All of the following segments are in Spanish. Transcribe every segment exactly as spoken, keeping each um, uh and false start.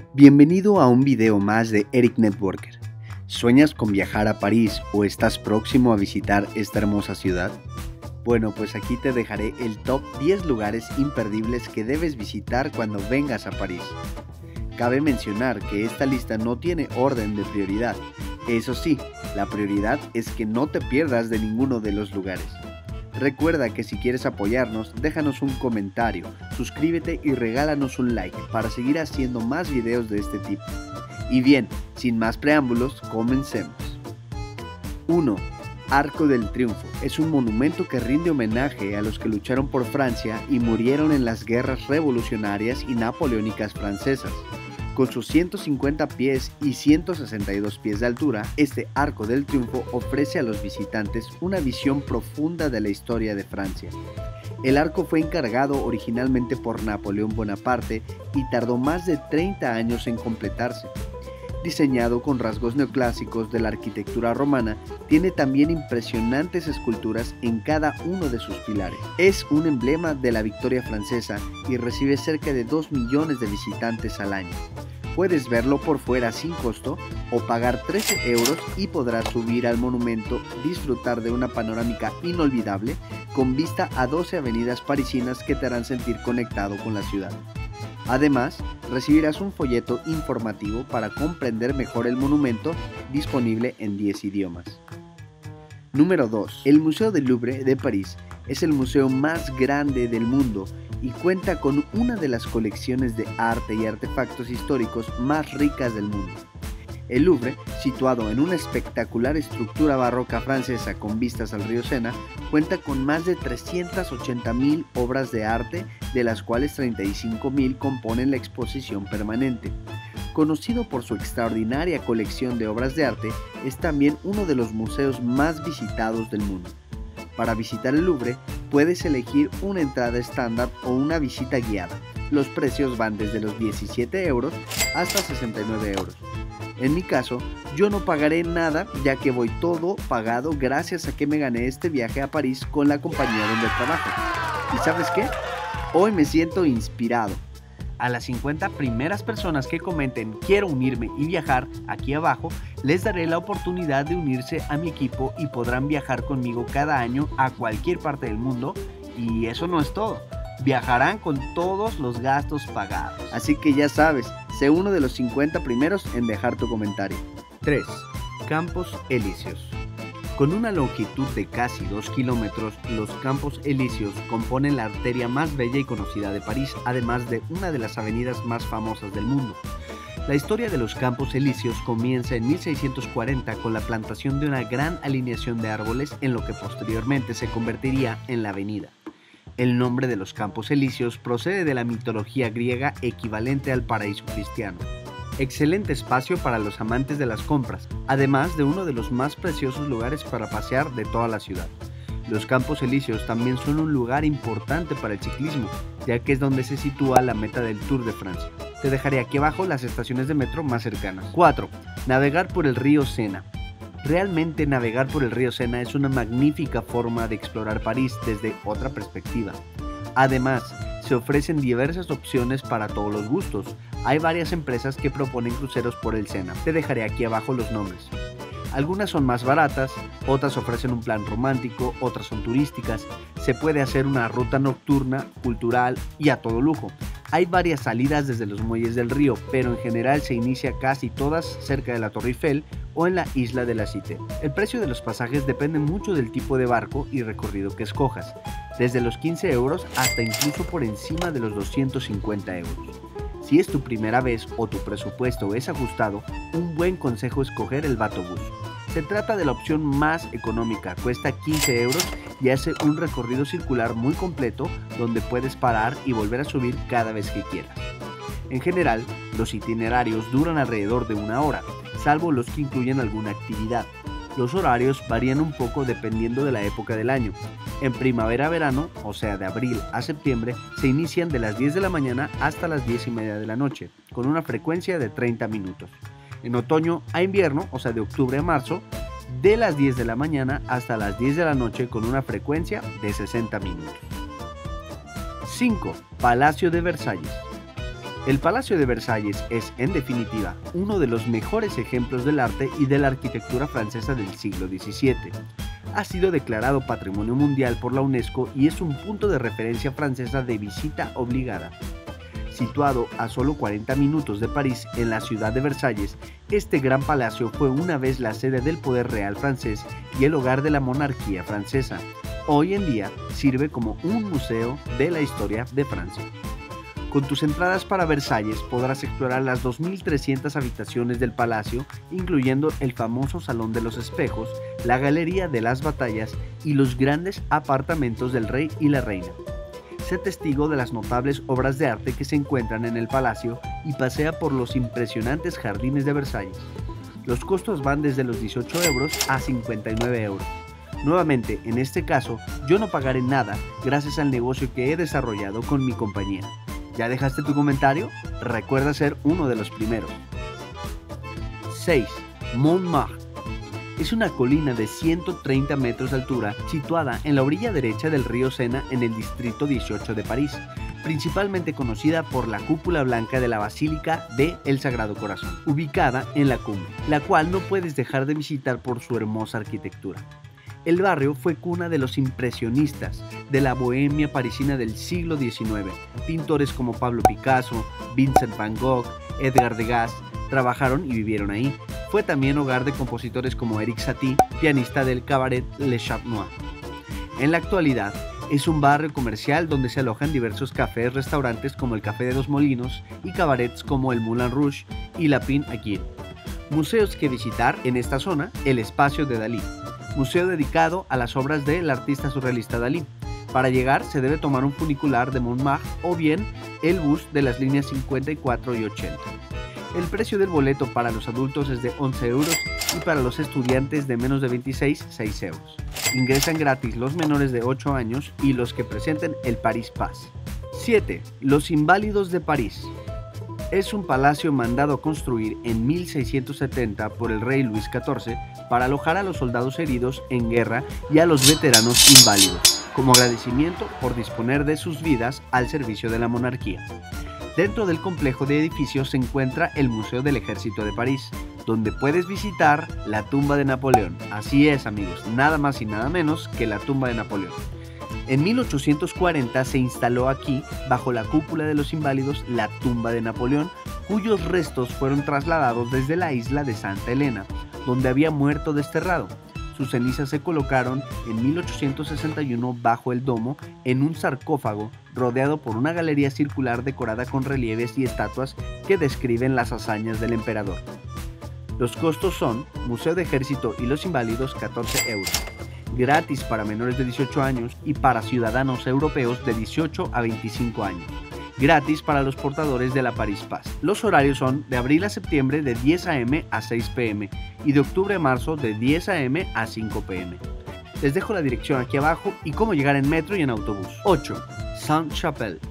Bienvenido a un video más de Eric Networker. ¿Sueñas con viajar a París o estás próximo a visitar esta hermosa ciudad? Bueno, pues aquí te dejaré el top diez lugares imperdibles que debes visitar cuando vengas a París. Cabe mencionar que esta lista no tiene orden de prioridad. Eso sí, la prioridad es que no te pierdas de ninguno de los lugares. Recuerda que si quieres apoyarnos, déjanos un comentario, suscríbete y regálanos un like para seguir haciendo más videos de este tipo. Y bien, sin más preámbulos, comencemos. uno. Arco del Triunfo. Es un monumento que rinde homenaje a los que lucharon por Francia y murieron en las guerras revolucionarias y napoleónicas francesas. Con sus ciento cincuenta pies y ciento sesenta y dos pies de altura, este Arco del Triunfo ofrece a los visitantes una visión profunda de la historia de Francia. El arco fue encargado originalmente por Napoleón Bonaparte y tardó más de treinta años en completarse. Diseñado con rasgos neoclásicos de la arquitectura romana, tiene también impresionantes esculturas en cada uno de sus pilares. Es un emblema de la victoria francesa y recibe cerca de dos millones de visitantes al año. Puedes verlo por fuera sin costo o pagar trece euros y podrás subir al monumento, disfrutar de una panorámica inolvidable con vista a doce avenidas parisinas que te harán sentir conectado con la ciudad. Además, recibirás un folleto informativo para comprender mejor el monumento, disponible en diez idiomas. Número dos. El Museo del Louvre de París es el museo más grande del mundo y cuenta con una de las colecciones de arte y artefactos históricos más ricas del mundo. El Louvre, situado en una espectacular estructura barroca francesa con vistas al río Sena, cuenta con más de trescientas ochenta mil obras de arte, de las cuales treinta y cinco mil componen la exposición permanente. Conocido por su extraordinaria colección de obras de arte, es también uno de los museos más visitados del mundo. Para visitar el Louvre, puedes elegir una entrada estándar o una visita guiada. Los precios van desde los diecisiete euros hasta sesenta y nueve euros. En mi caso, yo no pagaré nada ya que voy todo pagado gracias a que me gané este viaje a París con la compañía donde trabajo. ¿Y sabes qué? Hoy me siento inspirado. A las cincuenta primeras personas que comenten "quiero unirme y viajar" aquí abajo, les daré la oportunidad de unirse a mi equipo y podrán viajar conmigo cada año a cualquier parte del mundo. Y eso no es todo, viajarán con todos los gastos pagados. Así que ya sabes, sé uno de los cincuenta primeros en dejar tu comentario. tres. Campos Elíseos. Con una longitud de casi dos kilómetros, los Campos Elíseos componen la arteria más bella y conocida de París, además de una de las avenidas más famosas del mundo. La historia de los Campos Elíseos comienza en mil seiscientos cuarenta con la plantación de una gran alineación de árboles en lo que posteriormente se convertiría en la avenida. El nombre de los Campos Elíseos procede de la mitología griega equivalente al paraíso cristiano. Excelente espacio para los amantes de las compras, además de uno de los más preciosos lugares para pasear de toda la ciudad. Los Campos Elíseos también son un lugar importante para el ciclismo, ya que es donde se sitúa la meta del Tour de Francia. Te dejaré aquí abajo las estaciones de metro más cercanas. cuatro. Navegar por el río Sena. Realmente navegar por el río Sena es una magnífica forma de explorar París desde otra perspectiva. Además, se ofrecen diversas opciones para todos los gustos. Hay varias empresas que proponen cruceros por el Sena. Te dejaré aquí abajo los nombres. Algunas son más baratas, otras ofrecen un plan romántico, otras son turísticas. Se puede hacer una ruta nocturna, cultural y a todo lujo. Hay varias salidas desde los muelles del río, pero en general se inicia casi todas cerca de la Torre Eiffel o en la isla de la Cité. El precio de los pasajes depende mucho del tipo de barco y recorrido que escojas, desde los quince euros hasta incluso por encima de los doscientos cincuenta euros. Si es tu primera vez o tu presupuesto es ajustado, un buen consejo es coger el Batobús. Se trata de la opción más económica, cuesta quince euros y hace un recorrido circular muy completo donde puedes parar y volver a subir cada vez que quieras. En general, los itinerarios duran alrededor de una hora, salvo los que incluyen alguna actividad. Los horarios varían un poco dependiendo de la época del año. En primavera-verano, o sea de abril a septiembre, se inician de las diez de la mañana hasta las diez y media de la noche, con una frecuencia de treinta minutos. En otoño a invierno, o sea de octubre a marzo, de las diez de la mañana hasta las diez de la noche con una frecuencia de sesenta minutos. cinco. Palacio de Versalles. El Palacio de Versalles es, en definitiva, uno de los mejores ejemplos del arte y de la arquitectura francesa del siglo diecisiete. Ha sido declarado Patrimonio Mundial por la UNESCO y es un punto de referencia francesa de visita obligada. Situado a solo cuarenta minutos de París, en la ciudad de Versalles, este gran palacio fue una vez la sede del poder real francés y el hogar de la monarquía francesa. Hoy en día sirve como un museo de la historia de Francia. Con tus entradas para Versalles podrás explorar las dos mil trescientas habitaciones del palacio, incluyendo el famoso Salón de los Espejos, la Galería de las Batallas y los grandes apartamentos del rey y la reina. Sé testigo de las notables obras de arte que se encuentran en el palacio y pasea por los impresionantes jardines de Versalles. Los costos van desde los dieciocho euros a cincuenta y nueve euros. Nuevamente, en este caso, yo no pagaré nada gracias al negocio que he desarrollado con mi compañía. ¿Ya dejaste tu comentario? Recuerda ser uno de los primeros. seis. Montmartre. Es una colina de ciento treinta metros de altura situada en la orilla derecha del río Sena en el distrito dieciocho de París, principalmente conocida por la cúpula blanca de la Basílica de El Sagrado Corazón, ubicada en la cumbre, la cual no puedes dejar de visitar por su hermosa arquitectura. El barrio fue cuna de los impresionistas, de la bohemia parisina del siglo diecinueve. Pintores como Pablo Picasso, Vincent van Gogh, Edgar Degas trabajaron y vivieron ahí. Fue también hogar de compositores como Erik Satie, pianista del cabaret Le Chat Noir. En la actualidad, es un barrio comercial donde se alojan diversos cafés, restaurantes como el Café de dos Molinos y cabarets como el Moulin Rouge y la Pin Aguirre. Museos que visitar en esta zona: el Espacio de Dalí, museo dedicado a las obras del artista surrealista Dalí. Para llegar se debe tomar un funicular de Montmartre o bien el bus de las líneas cincuenta y cuatro y ochenta. El precio del boleto para los adultos es de once euros y para los estudiantes de menos de veintiséis, seis euros. Ingresan gratis los menores de ocho años y los que presenten el Paris Pass. siete. Los Inválidos de París. Es un palacio mandado a construir en mil seiscientos setenta por el rey Luis catorce para alojar a los soldados heridos en guerra y a los veteranos inválidos, como agradecimiento por disponer de sus vidas al servicio de la monarquía. Dentro del complejo de edificios se encuentra el Museo del Ejército de París, donde puedes visitar la tumba de Napoleón. Así es, amigos, nada más y nada menos que la tumba de Napoleón. En mil ochocientos cuarenta se instaló aquí, bajo la cúpula de los inválidos, la tumba de Napoleón, cuyos restos fueron trasladados desde la isla de Santa Elena, donde había muerto desterrado. Sus cenizas se colocaron en mil ochocientos sesenta y uno bajo el domo, en un sarcófago rodeado por una galería circular decorada con relieves y estatuas que describen las hazañas del emperador. Los costos son: Museo de Ejército y los Inválidos, catorce euros. Gratis para menores de dieciocho años y para ciudadanos europeos de dieciocho a veinticinco años. Gratis para los portadores de la Paris Pass. Los horarios son de abril a septiembre de diez a eme a seis pe eme y de octubre a marzo de diez a eme a cinco pe eme. Les dejo la dirección aquí abajo y cómo llegar en metro y en autobús. ocho. Sainte-Chapelle.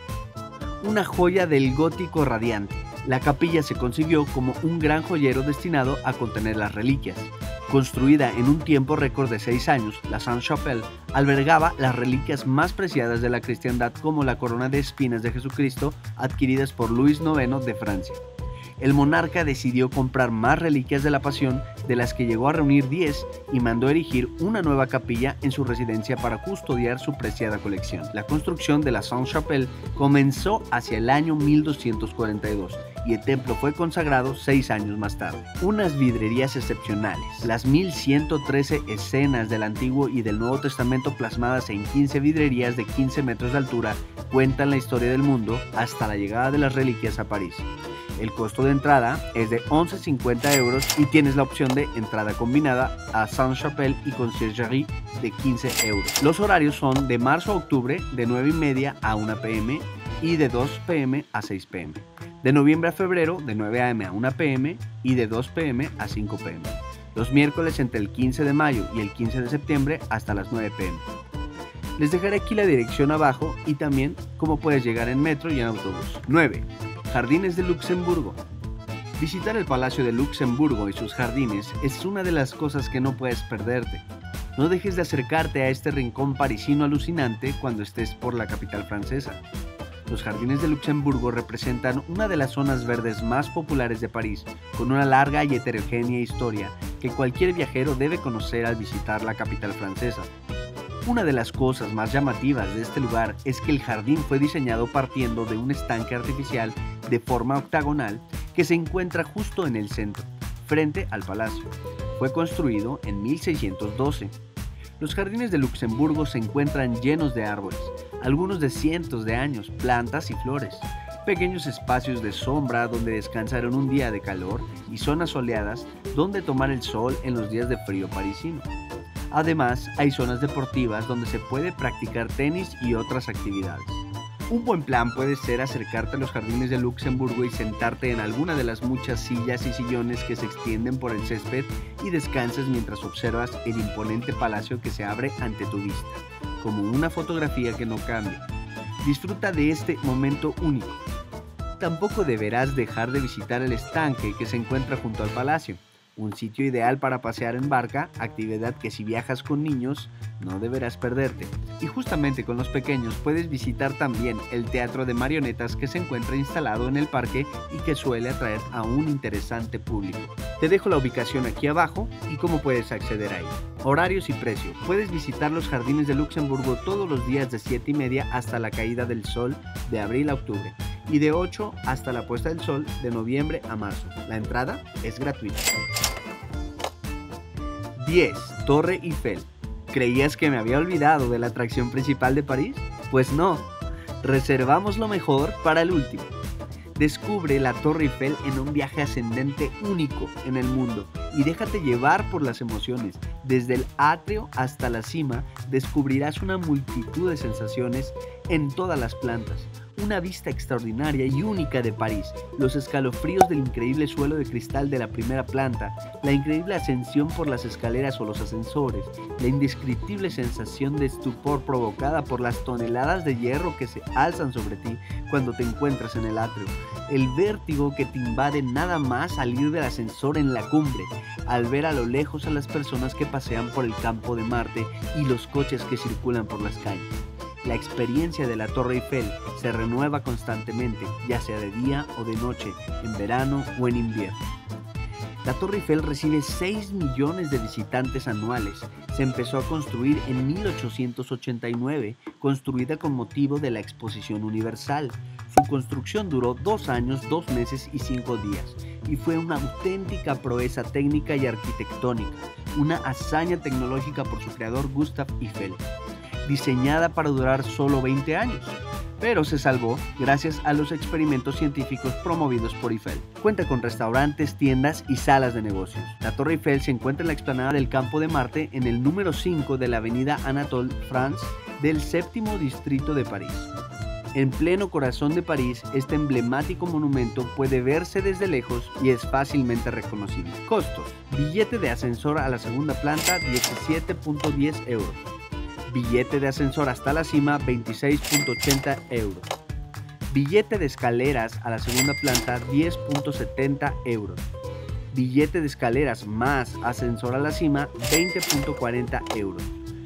Una joya del gótico radiante. La capilla se concibió como un gran joyero destinado a contener las reliquias. Construida en un tiempo récord de seis años, la Sainte-Chapelle albergaba las reliquias más preciadas de la cristiandad, como la corona de espinas de Jesucristo adquiridas por Luis noveno de Francia. El monarca decidió comprar más reliquias de la Pasión, de las que llegó a reunir diez, y mandó erigir una nueva capilla en su residencia para custodiar su preciada colección. La construcción de la Sainte-Chapelle comenzó hacia el año mil doscientos cuarenta y dos y el templo fue consagrado seis años más tarde. Unas vidrierías excepcionales, las mil ciento trece escenas del Antiguo y del Nuevo Testamento plasmadas en quince vidrierías de quince metros de altura, cuentan la historia del mundo hasta la llegada de las reliquias a París. El costo de entrada es de once cincuenta euros y tienes la opción de entrada combinada a Sainte-Chapelle y conciergerie de quince euros. Los horarios son de marzo a octubre de nueve y media a una pe eme y de dos pe eme a seis pe eme. De noviembre a febrero de nueve a eme a una pe eme y de dos pe eme a cinco pe eme. Los miércoles entre el quince de mayo y el quince de septiembre hasta las nueve pe eme. Les dejaré aquí la dirección abajo y también cómo puedes llegar en metro y en autobús. nueve. Jardines de Luxemburgo. Visitar el Palacio de Luxemburgo y sus jardines es una de las cosas que no puedes perderte. No dejes de acercarte a este rincón parisino alucinante cuando estés por la capital francesa. Los Jardines de Luxemburgo representan una de las zonas verdes más populares de París, con una larga y heterogénea historia que cualquier viajero debe conocer al visitar la capital francesa. Una de las cosas más llamativas de este lugar es que el jardín fue diseñado partiendo de un estanque artificial de forma octagonal que se encuentra justo en el centro, frente al palacio. Fue construido en mil seiscientos doce. Los jardines de Luxemburgo se encuentran llenos de árboles, algunos de cientos de años, plantas y flores, pequeños espacios de sombra donde descansar en un día de calor y zonas soleadas donde tomar el sol en los días de frío parisino. Además, hay zonas deportivas donde se puede practicar tenis y otras actividades. Un buen plan puede ser acercarte a los jardines de Luxemburgo y sentarte en alguna de las muchas sillas y sillones que se extienden por el césped y descanses mientras observas el imponente palacio que se abre ante tu vista, como una fotografía que no cambia. Disfruta de este momento único. Tampoco deberás dejar de visitar el estanque que se encuentra junto al palacio. Un sitio ideal para pasear en barca, actividad que si viajas con niños no deberás perderte. Y justamente con los pequeños puedes visitar también el teatro de marionetas que se encuentra instalado en el parque y que suele atraer a un interesante público. Te dejo la ubicación aquí abajo y cómo puedes acceder ahí. Horarios y precio. Puedes visitar los jardines de Luxemburgo todos los días de siete y media hasta la caída del sol de abril a octubre y de ocho hasta la puesta del sol de noviembre a marzo. La entrada es gratuita. diez. Torre Eiffel. ¿Creías que me había olvidado de la atracción principal de París? Pues no, reservamos lo mejor para el último. Descubre la Torre Eiffel en un viaje ascendente único en el mundo y déjate llevar por las emociones. Desde el atrio hasta la cima descubrirás una multitud de sensaciones en todas las plantas. Una vista extraordinaria y única de París, los escalofríos del increíble suelo de cristal de la primera planta, la increíble ascensión por las escaleras o los ascensores, la indescriptible sensación de estupor provocada por las toneladas de hierro que se alzan sobre ti cuando te encuentras en el atrio, el vértigo que te invade nada más salir del ascensor en la cumbre, al ver a lo lejos a las personas que pasean por el campo de Marte y los coches que circulan por las calles. La experiencia de la Torre Eiffel se renueva constantemente, ya sea de día o de noche, en verano o en invierno. La Torre Eiffel recibe seis millones de visitantes anuales. Se empezó a construir en mil ochocientos ochenta y nueve, construida con motivo de la Exposición Universal. Su construcción duró dos años, dos meses y cinco días, y fue una auténtica proeza técnica y arquitectónica, una hazaña tecnológica por su creador Gustave Eiffel. Diseñada para durar solo veinte años, pero se salvó gracias a los experimentos científicos promovidos por Eiffel. Cuenta con restaurantes, tiendas y salas de negocios. La Torre Eiffel se encuentra en la explanada del Campo de Marte en el número cinco de la avenida Anatole France del séptimo distrito de París. En pleno corazón de París, este emblemático monumento puede verse desde lejos y es fácilmente reconocible. Costos: billete de ascensor a la segunda planta diecisiete punto diez euros. Billete de ascensor hasta la cima, veintiséis punto ochenta euros. Billete de escaleras a la segunda planta, diez punto setenta euros. Billete de escaleras más ascensor a la cima, veinte punto cuarenta euros.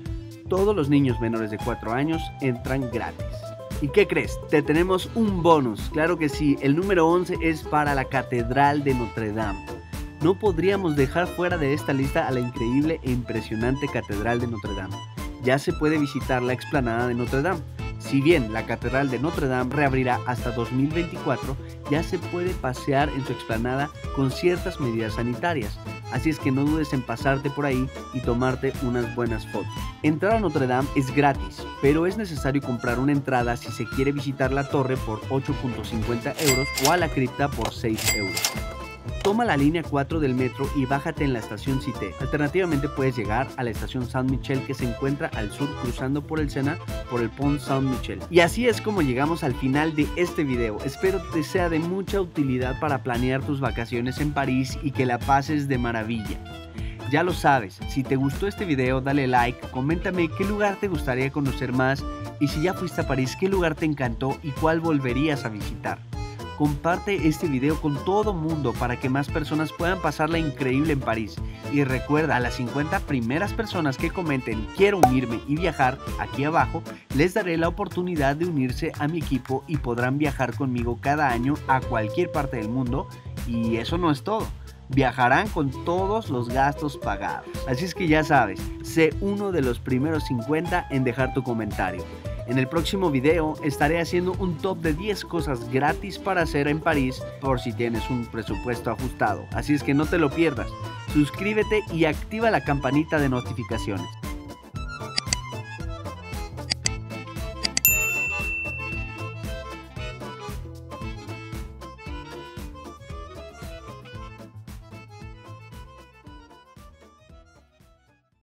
Todos los niños menores de cuatro años entran gratis. ¿Y qué crees? Te tenemos un bonus. Claro que sí, el número once es para la Catedral de Notre Dame. No podríamos dejar fuera de esta lista a la increíble e impresionante Catedral de Notre Dame. Ya se puede visitar la explanada de Notre Dame. Si bien la Catedral de Notre Dame reabrirá hasta dos mil veinticuatro, ya se puede pasear en su explanada con ciertas medidas sanitarias. Así es que no dudes en pasarte por ahí y tomarte unas buenas fotos. Entrar a Notre Dame es gratis, pero es necesario comprar una entrada si se quiere visitar la torre por ocho punto cincuenta euros o a la cripta por seis euros. Toma la línea cuatro del metro y bájate en la estación Cité. Alternativamente puedes llegar a la estación Saint-Michel, que se encuentra al sur cruzando por el Sena por el Pont Saint-Michel. Y así es como llegamos al final de este video. Espero te sea de mucha utilidad para planear tus vacaciones en París y que la pases de maravilla. Ya lo sabes, si te gustó este video dale like, coméntame qué lugar te gustaría conocer más y si ya fuiste a París, qué lugar te encantó y cuál volverías a visitar. comparte este video con todo mundo para que más personas puedan pasarla increíble en París. Y recuerda, a las cincuenta primeras personas que comenten quiero unirme y viajar, aquí abajo les daré la oportunidad de unirse a mi equipo y podrán viajar conmigo cada año a cualquier parte del mundo. Y eso no es todo. Viajarán con todos los gastos pagados. Así es que ya sabes, sé uno de los primeros cincuenta en dejar tu comentario. En el próximo video estaré haciendo un top de diez cosas gratis para hacer en París por si tienes un presupuesto ajustado. Así es que no te lo pierdas. Suscríbete y activa la campanita de notificaciones.